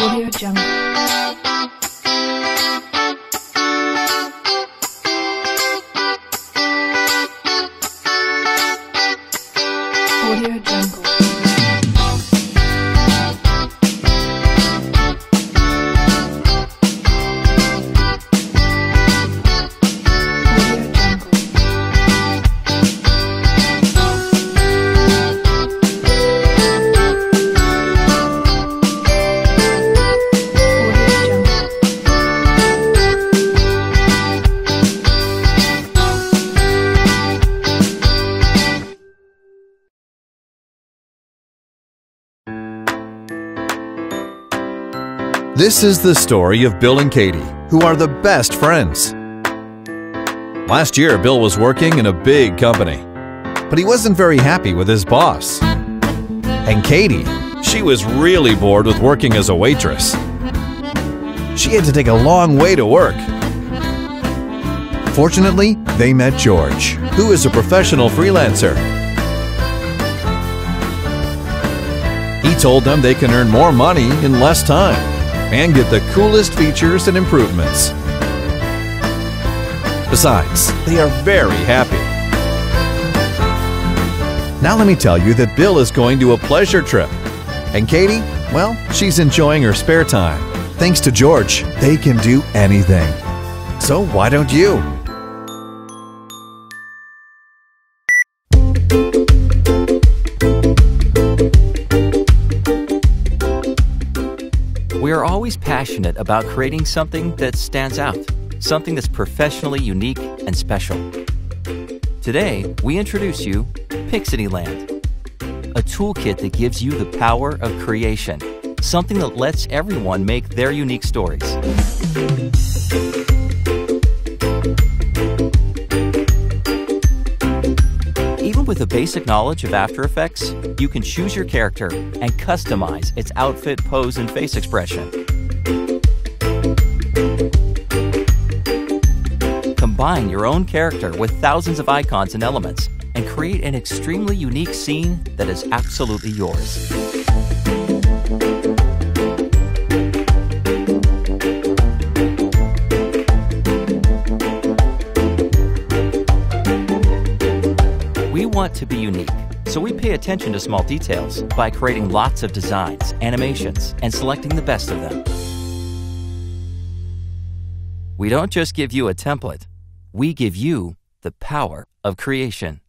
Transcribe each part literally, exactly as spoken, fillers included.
Audio Jungle. Audio Jungle. This is the story of Bill and Katie, who are the best friends. Last year, Bill was working in a big company, but he wasn't very happy with his boss. And Katie, she was really bored with working as a waitress. She had to take a long way to work. Fortunately, they met George, who is a professional freelancer. He told them they can earn more money in less time and get the coolest features and improvements. Besides, they are very happy. Now let me tell you that Bill is going to a pleasure trip. And Katie, well, she's enjoying her spare time. Thanks to George, they can do anything. So why don't you? We are always passionate about creating something that stands out, something that's professionally unique and special. Today, we introduce you Pixity Land, a toolkit that gives you the power of creation, something that lets everyone make their unique stories. Even with a basic knowledge of After Effects, you can choose your character and customize its outfit, pose, and face expression. Combine your own character with thousands of icons and elements and create an extremely unique scene that is absolutely yours. We want to be unique, so we pay attention to small details by creating lots of designs, animations, and selecting the best of them. We don't just give you a template, we give you the power of creation.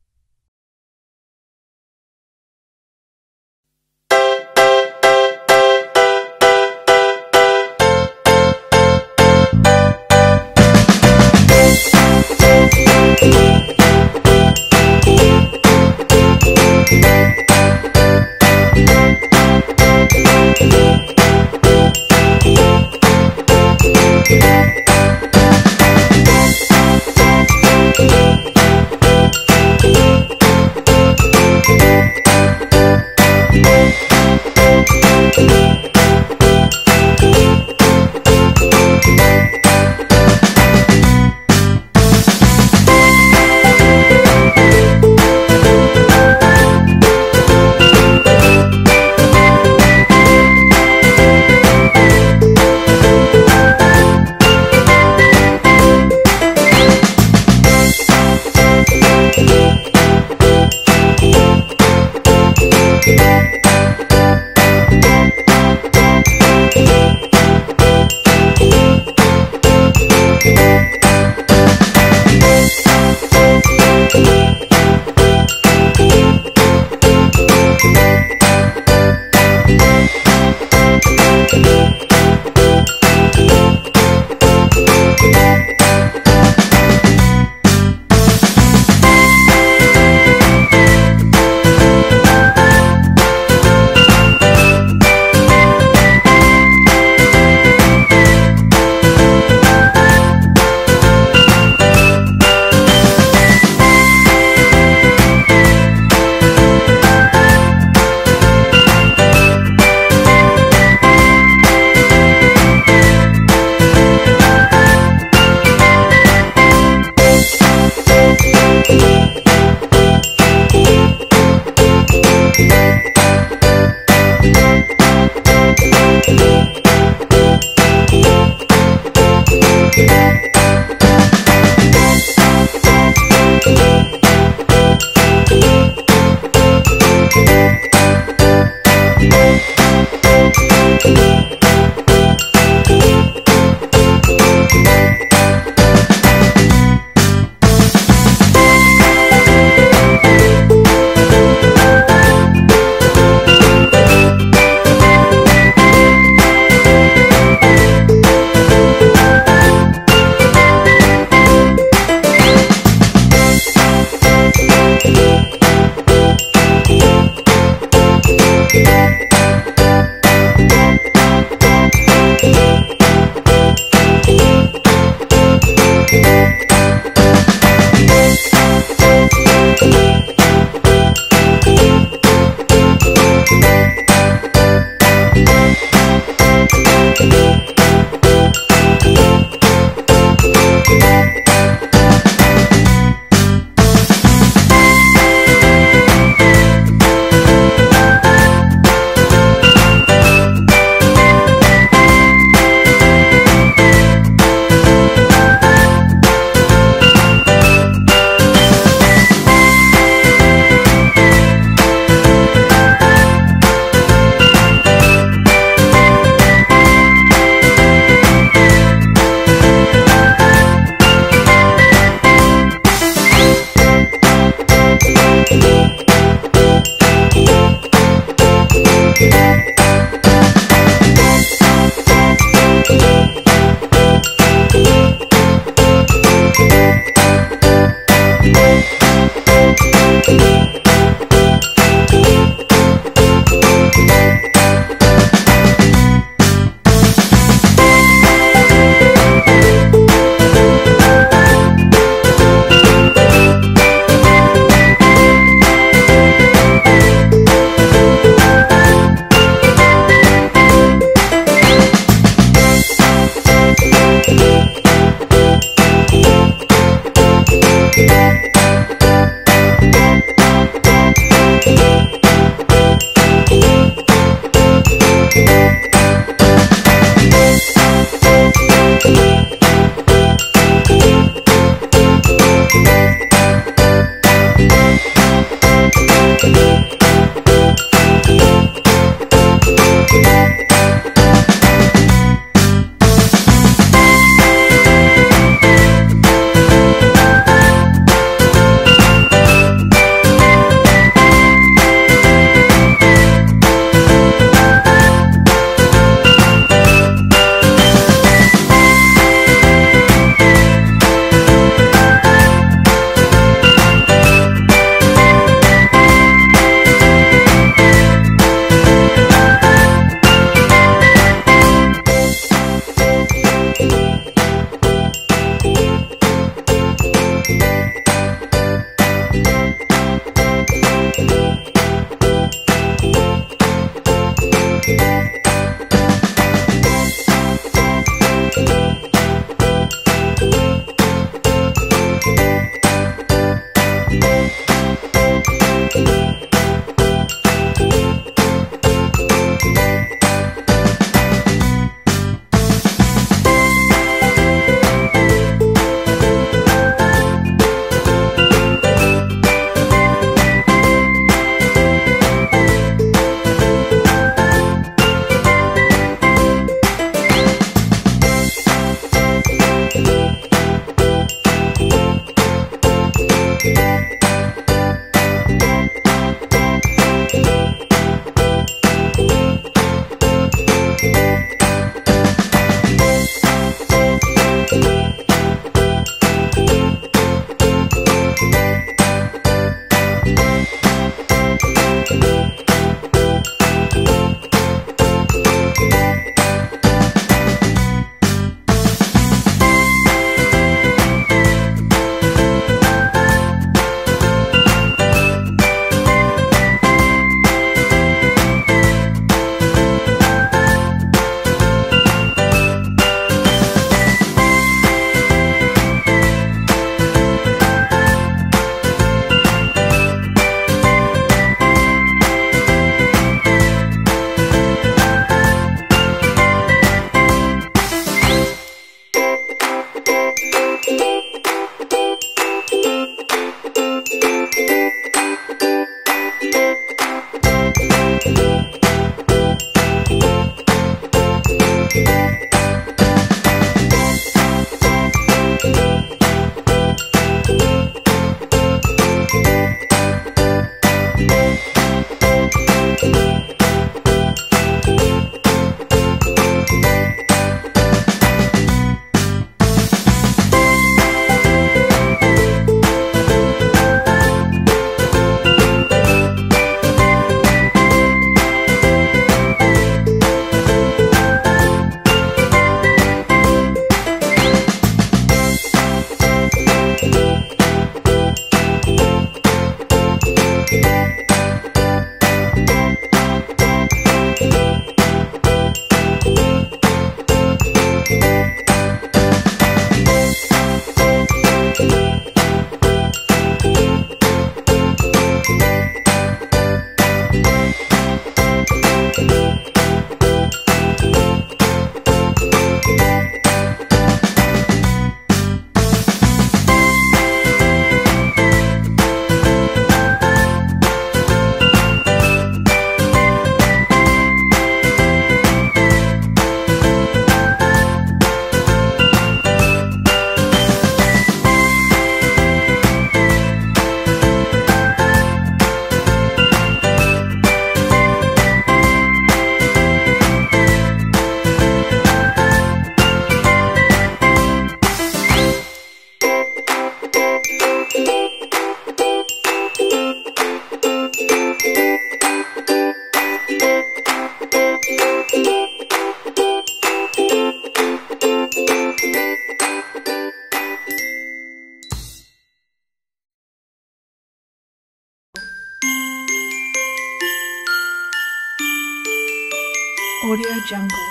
Audio Jungle.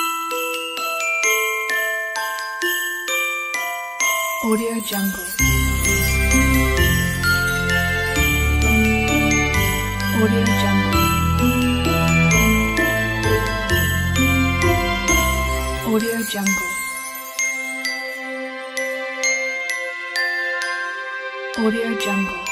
Audio Jungle. Audio Jungle. Audio Jungle. Audio Jungle.